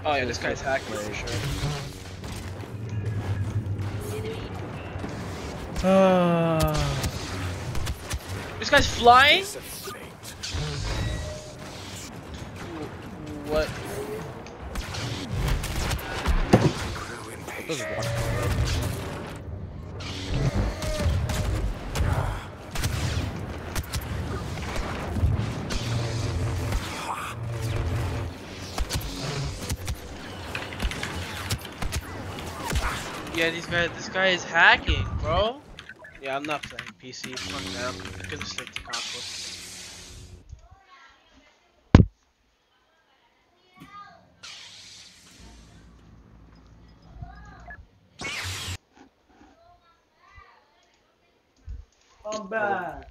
Oh yeah, this guy's hacking for sure. This guy's flying? What? Yeah, this guy is hacking, bro. Yeah, I'm not playing PC. Fuck that. I'm gonna stick to console. I'm back.